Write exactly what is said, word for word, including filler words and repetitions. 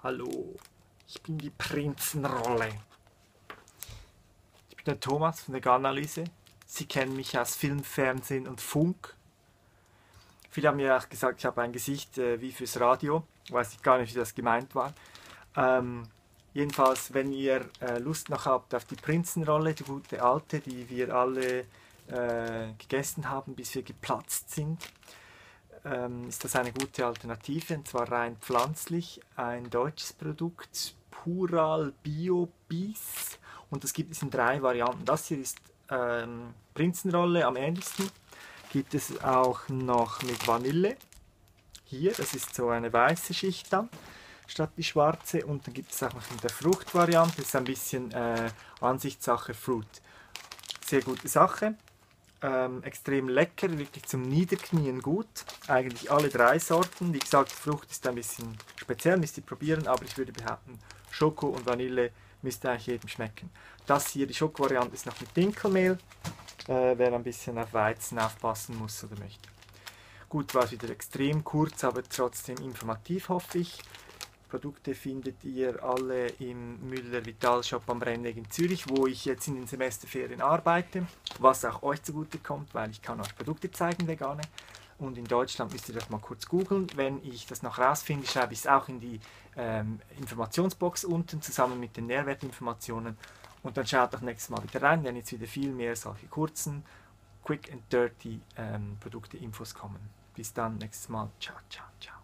Hallo, ich bin die Prinzenrolle. Ich bin der Thomas von der Garanalyse. Sie kennen mich aus Film, Fernsehen und Funk. Viele haben mir auch gesagt, ich habe ein Gesicht äh, wie fürs Radio. Weiß ich gar nicht, wie das gemeint war. Ähm, jedenfalls, wenn ihr äh, Lust noch habt auf die Prinzenrolle, die gute alte, die wir alle äh, gegessen haben, bis wir geplatzt sind, ähm, ist das eine gute Alternative, und zwar rein pflanzlich, ein deutsches Produkt, Pural Bio Bis, und das gibt es in drei Varianten. Das hier ist ähm, Prinzenrolle am ähnlichsten, gibt es auch noch mit Vanille, hier, das ist so eine weiße Schicht dann, statt die schwarze, und dann gibt es auch noch in der Fruchtvariante, das ist ein bisschen äh, Ansichtssache, Fruit. Sehr gute Sache. Ähm, extrem lecker, wirklich zum Niederknien gut. Eigentlich alle drei Sorten. Wie gesagt, die Frucht ist ein bisschen speziell, müsst ihr probieren, aber ich würde behaupten, Schoko und Vanille müsste eigentlich jedem schmecken. Das hier, die Schoko-Variante, ist noch mit Dinkelmehl, äh, wer ein bisschen auf Weizen aufpassen muss oder möchte. Gut, war es wieder extrem kurz, aber trotzdem informativ, hoffe ich. Produkte findet ihr alle im Müller Vital Shop am Brennweg in Zürich, wo ich jetzt in den Semesterferien arbeite, was auch euch zugute kommt, weil ich kann euch Produkte zeigen, vegane. Und in Deutschland müsst ihr das mal kurz googeln. Wenn ich das noch rausfinde, schreibe ich es auch in die ähm, Informationsbox unten zusammen mit den Nährwertinformationen. Und dann schaut auch nächstes Mal wieder rein, wenn jetzt wieder viel mehr solche kurzen, quick and dirty ähm, Produkte-Infos kommen. Bis dann, nächstes Mal. Ciao, ciao, ciao.